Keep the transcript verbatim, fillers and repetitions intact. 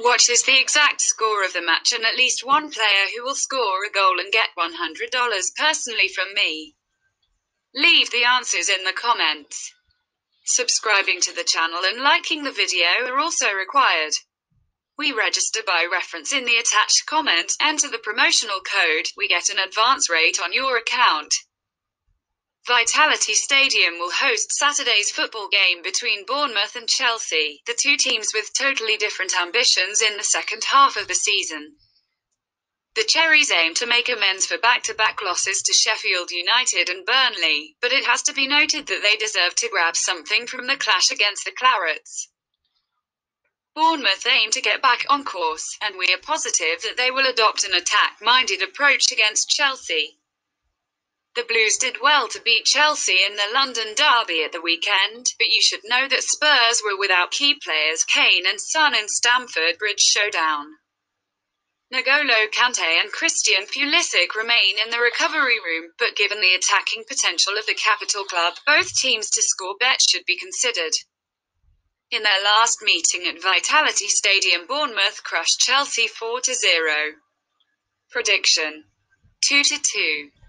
Watch is the exact score of the match and at least one player who will score a goal and get one hundred dollars personally from me. Leave the answers in the comments. Subscribing to the channel and liking the video are also required. We register by reference in the attached comment. Enter the promotional code. We get an advance rate on your account. Vitality Stadium will host Saturday's football game between Bournemouth and Chelsea, the two teams with totally different ambitions in the second half of the season. The Cherries aim to make amends for back-to-back losses to Sheffield United and Burnley, but it has to be noted that they deserve to grab something from the clash against the Clarets. Bournemouth aim to get back on course, and we are positive that they will adopt an attack-minded approach against Chelsea. The Blues did well to beat Chelsea in the London derby at the weekend, but you should know that Spurs were without key players Kane and Son in Stamford Bridge showdown. N'Golo Kante and Christian Pulisic remain in the recovery room, but given the attacking potential of the capital club, both teams to score bets should be considered. In their last meeting at Vitality Stadium, Bournemouth crushed Chelsea four to zero. Prediction: two to two.